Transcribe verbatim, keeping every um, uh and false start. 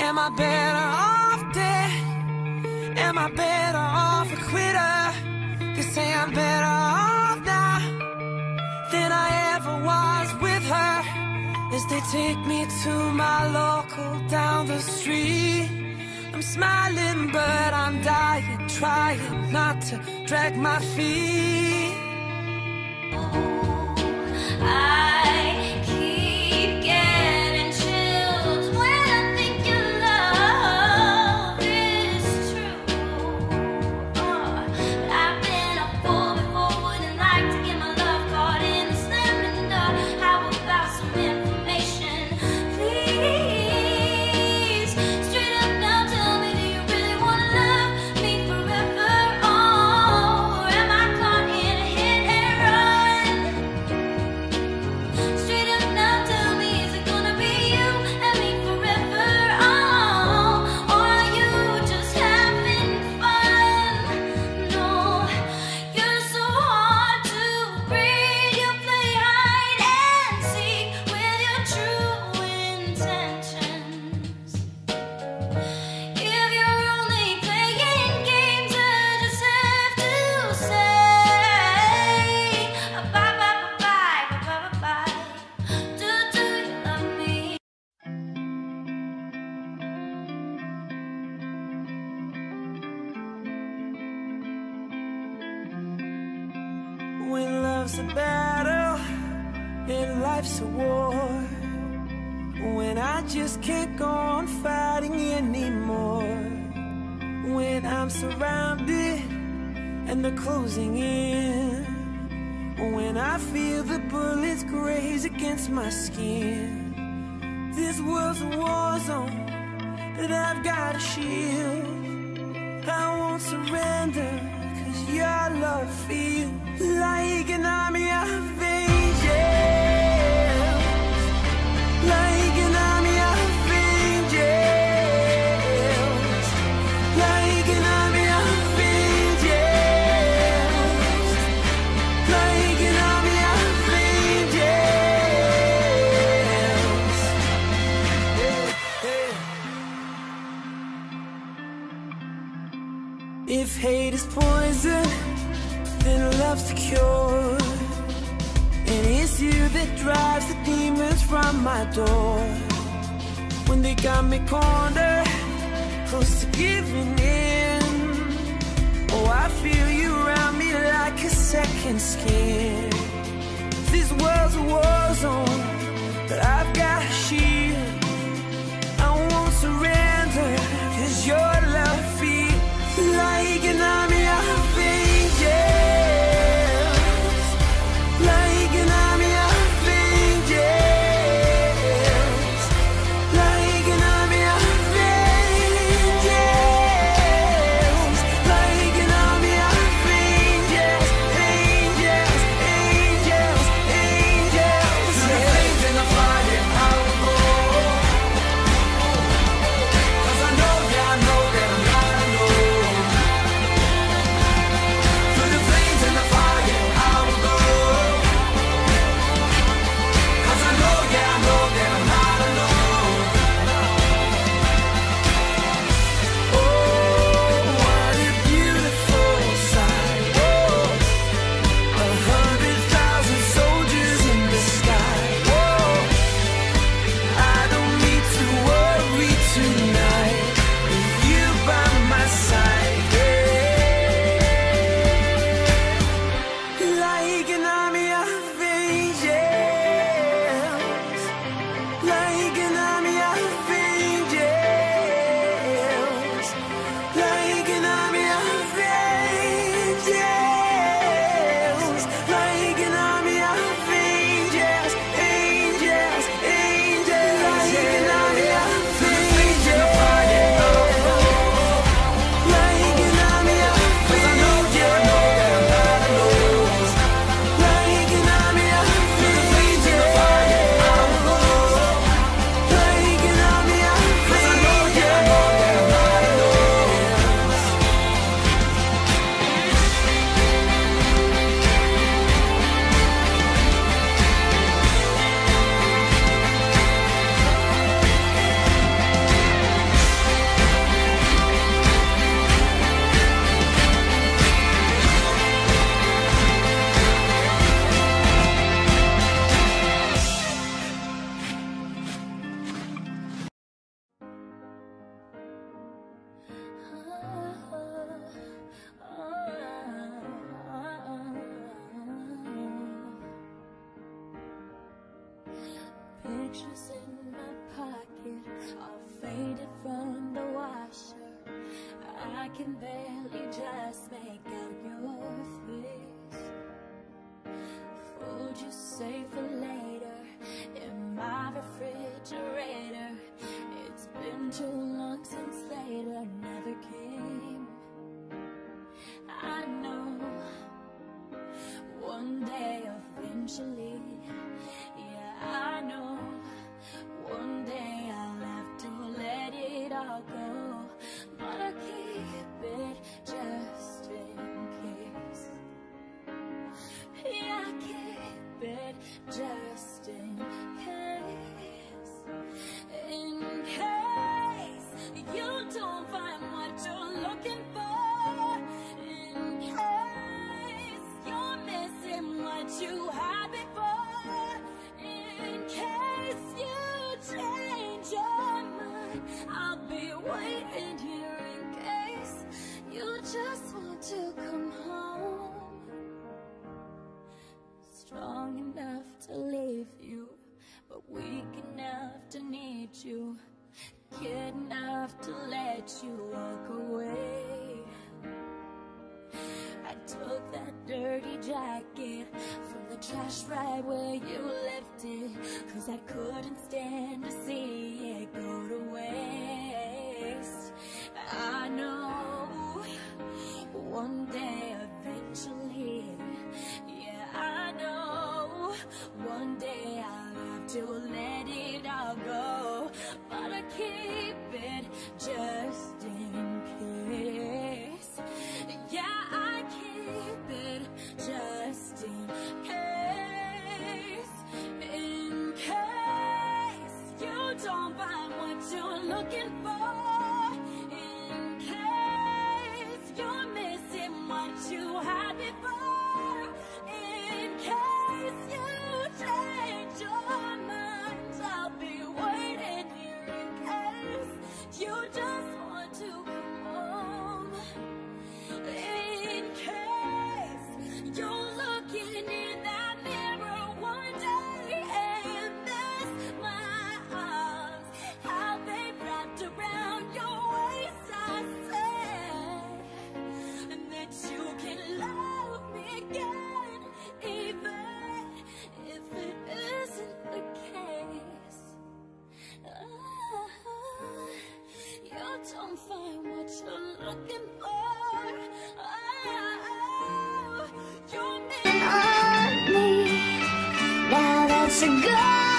Am I better off dead? Am I better off a quitter? They say I'm better off now than I ever was with her. As they take me to my local down the street, I'm smiling but I'm dying, trying not to drag my feet. I keep getting chills when I think your love is true. Oh, but I've been a fool before, wouldn't like to get my love caught in the slamming door. How about some information, please? Straight up now, tell me, do you really wanna love me forever? Oh, or am I caught in a hit and run? Straight up now, tell me, is it gonna be you and me forever? Oh, or are you just having fun? No, you're so hard to read. You play hide and seek with your true intentions. If you're only playing games, I just have to say bye bye bye bye bye bye bye. Do do you love me? When love's a battle and life's a war, when I just can't go on fighting anymore, when I'm surrounded and they're closing in, when I feel the bullets graze against my skin, this world's a war zone that I've got to shield. I won't surrender, cause your love feels like an army of angels, like an army of angels, like an army of angels, like an army of angels. Hey, hey. If hate is poison, then love's the cure. And it's you that drives the demons from my door. When they got me cornered, close to giving in, oh, I feel you around me like a second skin. This world's a war zone, but I've got a shield. I won't surrender, cause your love feels like an army of angels, like an army of angels, like an army of angels, like an army of angels, angels, angels, angels. Through the flames and the fire, I will go. pictures in my pocket, all faded from the washer. I can barely just make out your face. Food you save for later in my refrigerator. It's been too long since later never came. I know one day eventually, yeah, I know one day I'll have to let it all go, but I keep it just in case. Yeah, I keep it just in case. In case you don't find what you're looking for. In case you're missing what you had before. In case you change your mind, I'll be waiting here. In case you just want to come home. Strong enough to leave you, but weak enough to need you. Kid enough to let you walk away. I took that dirty jacket from the trash right where you left it, 'cause I couldn't stand to see it go to waste. I know one day eventually, yeah, I know one day I'll have to let it all go, but I keep it just in case. Yeah, I keep it just in case. In case you don't find what you're looking for. In case you're missing what you had before. In case you change your mind, I'll be waiting here. In case you just want to come home. In case you're looking in that mirror one day and miss my arms, how they wrapped around your waist. I say, and that you can love me again, even if it isn't the case. Ah, you don't find what you're looking for. Oh, you're missing On me, now that you're gone.